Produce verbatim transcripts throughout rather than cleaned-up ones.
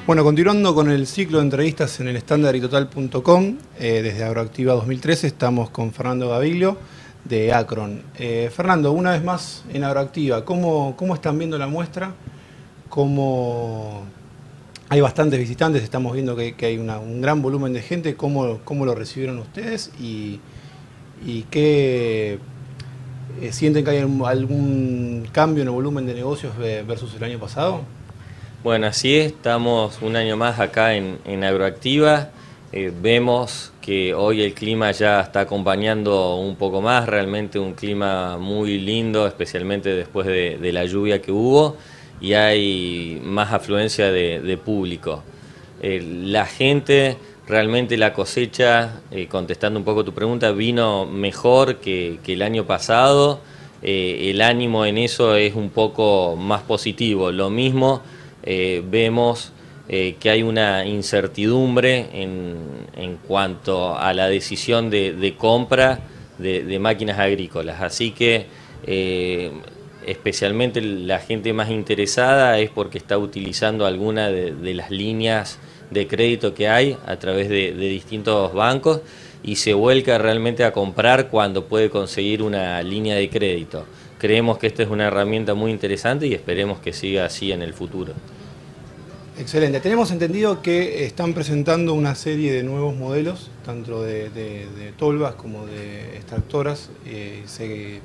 Bueno, continuando con el ciclo de entrevistas en el estándar y total punto com, eh, desde Agroactiva dos mil trece estamos con Fernando Gaviglio de Acron. Eh, Fernando, una vez más en Agroactiva, ¿cómo, cómo están viendo la muestra? ¿Cómo hay bastantes visitantes? Estamos viendo que, que hay una, un gran volumen de gente. ¿Cómo, cómo lo recibieron ustedes? ¿Y, y qué eh, sienten que hay algún cambio en el volumen de negocios versus el año pasado? Bueno, así es, estamos un año más acá en, en Agroactiva. Eh, vemos que hoy el clima ya está acompañando un poco más, realmente un clima muy lindo, especialmente después de, de la lluvia que hubo, y hay más afluencia de, de público. Eh, la gente, realmente la cosecha, eh, contestando un poco tu pregunta, vino mejor que, que el año pasado. Eh, el ánimo en eso es un poco más positivo. Lo mismo eh, vemos eh, que hay una incertidumbre en, en cuanto a la decisión de, de compra de, de máquinas agrícolas. Así que eh, especialmente la gente más interesada es porque está utilizando alguna de, de las líneas de crédito que hay a través de, de distintos bancos y se vuelca realmente a comprar cuando puede conseguir una línea de crédito. Creemos que esta es una herramienta muy interesante y esperemos que siga así en el futuro. Excelente. Tenemos entendido que están presentando una serie de nuevos modelos, tanto de, de, de tolvas como de extractoras eh, se,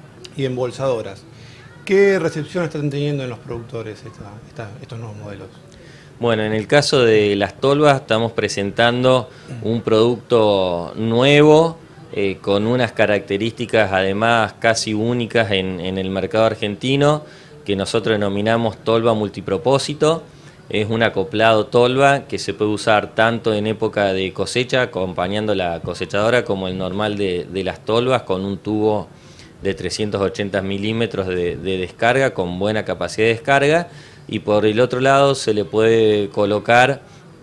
y embolsadoras. ¿Qué recepción están teniendo en los productores esta, esta, estos nuevos modelos? Bueno, en el caso de las tolvas estamos presentando un producto nuevo eh, con unas características además casi únicas en, en el mercado argentino que nosotros denominamos tolva multipropósito. Es un acoplado tolva que se puede usar tanto en época de cosecha, acompañando la cosechadora, como el normal de, de las tolvas, con un tubo de trescientos ochenta milímetros de, de descarga, con buena capacidad de descarga. Y por el otro lado se le puede colocar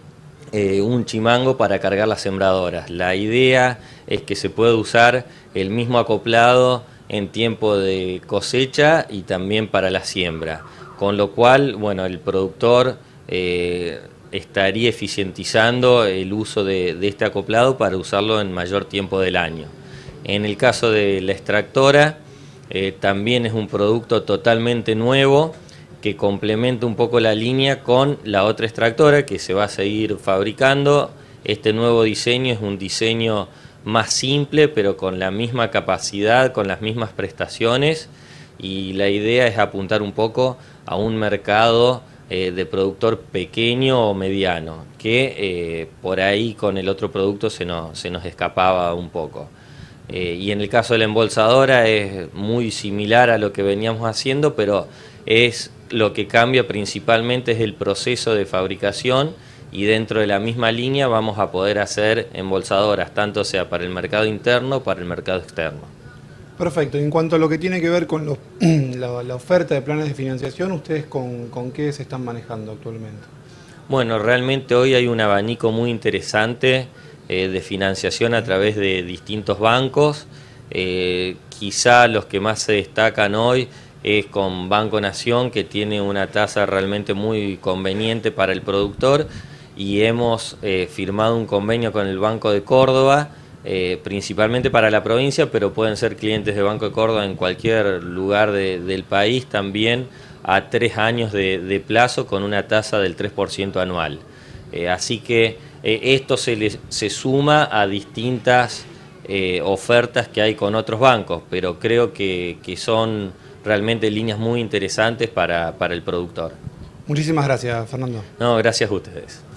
eh, un chimango para cargar las sembradoras. La idea es que se puede usar el mismo acoplado en tiempo de cosecha y también para la siembra. Con lo cual, bueno, el productor Eh, estaría eficientizando el uso de, de este acoplado para usarlo en mayor tiempo del año. En el caso de la extractora, eh, también es un producto totalmente nuevo que complementa un poco la línea con la otra extractora que se va a seguir fabricando. Este nuevo diseño es un diseño más simple, pero con la misma capacidad, con las mismas prestaciones, y la idea es apuntar un poco a un mercado Eh, de productor pequeño o mediano, que eh, por ahí con el otro producto se nos, se nos escapaba un poco. Eh, y en el caso de la embolsadora es muy similar a lo que veníamos haciendo, pero es lo que cambia principalmente es el proceso de fabricación, y dentro de la misma línea vamos a poder hacer embolsadoras, tanto sea para el mercado interno o para el mercado externo. Perfecto. En cuanto a lo que tiene que ver con los, la, la oferta de planes de financiación, ¿ustedes con, con qué se están manejando actualmente? Bueno, realmente hoy hay un abanico muy interesante eh, de financiación a través de distintos bancos. Eh, quizá los que más se destacan hoy es con Banco Nación, que tiene una tasa realmente muy conveniente para el productor, y hemos eh, firmado un convenio con el Banco de Córdoba, Eh, principalmente para la provincia, pero pueden ser clientes de Banco de Córdoba en cualquier lugar de, del país, también a tres años de, de plazo con una tasa del tres por ciento anual. Eh, así que eh, esto se, les, se suma a distintas eh, ofertas que hay con otros bancos, pero creo que, que son realmente líneas muy interesantes para, para el productor. Muchísimas gracias, Fernando. No, gracias a ustedes.